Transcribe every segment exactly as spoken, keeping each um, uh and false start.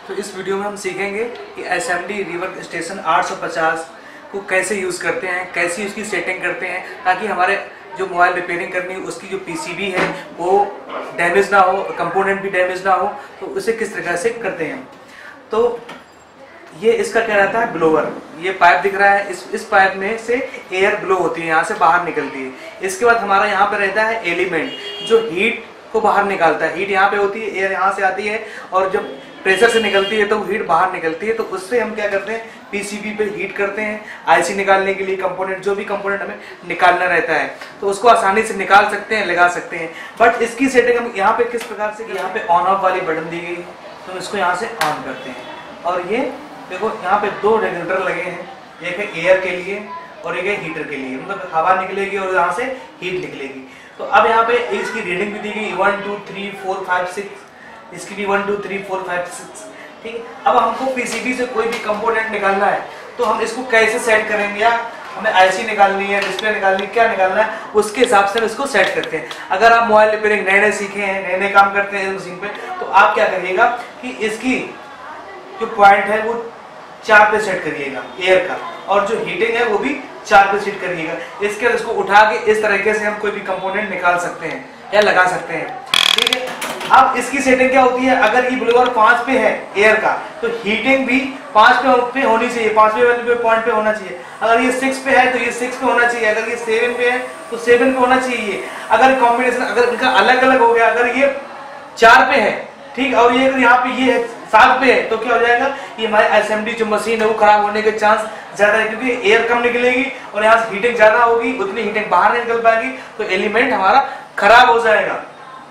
तो इस वीडियो में हम सीखेंगे कि S M D rework station आठ सौ पचास को कैसे यूज़ करते हैं, कैसी उसकी सेटिंग करते हैं, ताकि हमारे जो मोबाइल रिपेयरिंग करनी है उसकी जो पीसीबी है वो डैमेज ना हो, कंपोनेंट भी डैमेज ना हो, तो उसे किस तरह से करते हैं। तो ये इसका क्या रहता है, ब्लोअर। ये पाइप दिख रहा है, इस इस पाइप में से एयर ब्लो होती है, यहाँ से बाहर निकलती है। इसके बाद हमारा यहाँ पे रहता है एलिमेंट जो हीट को बाहर निकालता है। हीट यहाँ पे होती है, एयर यहाँ से आती है और जब प्रेशर से निकलती है तो हीट बाहर निकलती है। तो उससे हम क्या करते हैं, पीसीबी पे हीट करते हैं आईसी निकालने के लिए। कंपोनेंट जो भी कंपोनेंट हमें निकालना रहता है तो उसको आसानी से निकाल सकते हैं, लगा सकते हैं। बट इसकी सेटिंग हम यहाँ पे किस प्रकार से, यहाँ पे ऑन ऑफ वाली बटन दी गई है, तो इसको यहाँ से ऑन करते हैं। और ये देखो यहाँ पे दो रेगुलेटर लगे हैं, एक है एयर के लिए और एक है हीटर के लिए, मतलब हवा निकलेगी और यहाँ से हीट निकलेगी। तो अब यहाँ पे इसकी रीडिंग भी दी गई one two three four five six, इसकी भी one two three four five six. ठीक है, अब हमको पीसीबी से कोई भी कंपोनेंट निकालना है तो हम इसको कैसे सेट करेंगे, या हमें आईसी निकालनी है, डिस्प्ले निकालनी है, क्या निकालना है, उसके हिसाब से हम इसको सेट करते हैं। अगर आप मोबाइल रिपेयरिंग नए नए सीखे हैं, नए नए काम करते हैं मशीन पे, तो आप क्या करिएगा कि इसकी जो पॉइंट है वो चार पे सेट करिएगा एयर का, और जो हीटिंग है वो भी चार पे सेट करिएगा। इसके बाद इसको उठा के इस तरीके से हम कोई भी कंपोनेंट निकाल सकते हैं या लगा सकते हैं। ठीक है, अब इसकी सेटिंग क्या होती है, अगर ये ब्लोअर पांच पे है एयर का तो हीटिंग भी पांच पे होनी चाहिए, पांचवे पॉइंट पे होना चाहिए। अगर ये सिक्स पे है तो ये सिक्स पे होना चाहिए, अगर ये सेवन पे है तो सेवन पे होना चाहिए। अगर कॉम्बिनेशन अगर इनका अलग अलग हो गया, अगर ये चार पे है, ठीक, और ये अगर यहाँ पे ये है सात पे है, तो क्या हो जाएगा, ये हमारे एसएमडी जो मशीन है वो खराब होने के चांस ज्यादा है, क्योंकि एयर कम निकलेगी और यहाँ से हीटिंग ज्यादा होगी, उतनी हीटिंग बाहर नहीं निकल पाएगी, तो एलिमेंट हमारा खराब हो जाएगा।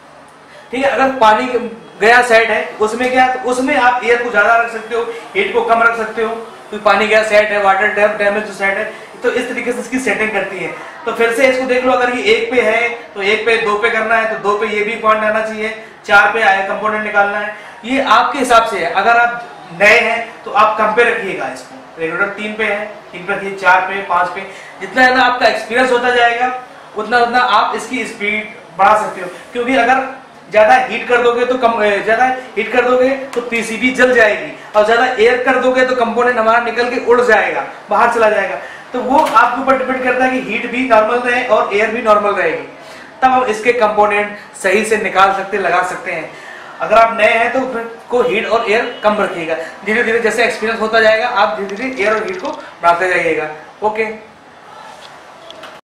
ठीक है, अगर पानी गया सेट है उसमें क्या, तो उसमें आप एयर को ज्यादा रख सकते हो, हीट को कम रख सकते हो। तो पानी गया सेट है, वाटर टैप डैमेज जो सेट है, तो इस तरीके से इसकी सेटिंग करती है। तो फिर से इसको देख लो, अगर ये एक पे है तो एक पे दो पे करना है, तो दो पे ये भी पॉइंट आना चाहिए, चार पे आया कंपोनेंट निकालना है। ये आपके हिसाब से है। अगर आप नए हैं तो आप कम पे रखिएगा इसको, रेगुलेटर तीन पे है, तीन पे रखिए, चार पे, पांच पे। जितना ज्यादा आपका एक्सपीरियंस होता जाएगा उतना उतना आप इसकी स्पीड बढ़ा सकते हो, क्योंकि अगर ज्यादा हीट कर दोगे तो कम ज्यादा हीट कर दोगे तो पीसीबी जल जाएगी, और ज्यादा एयर कर दोगे तो कंपोनेंट हमारा निकल के उड़ जाएगा, बाहर चला जाएगा। तो वो आपके ऊपर डिपेंड करता है कि हीट भी नॉर्मल रहे और एयर भी नॉर्मल रहेगी, तब हम इसके कंपोनेंट सही से निकाल सकते, लगा सकते हैं। अगर आप नए हैं तो फिर को हीट और एयर कम रखिएगा। धीरे धीरे जैसे एक्सपीरियंस होता जाएगा आप धीरे धीरे एयर और हीट को बढ़ाते जाइएगा। ओके।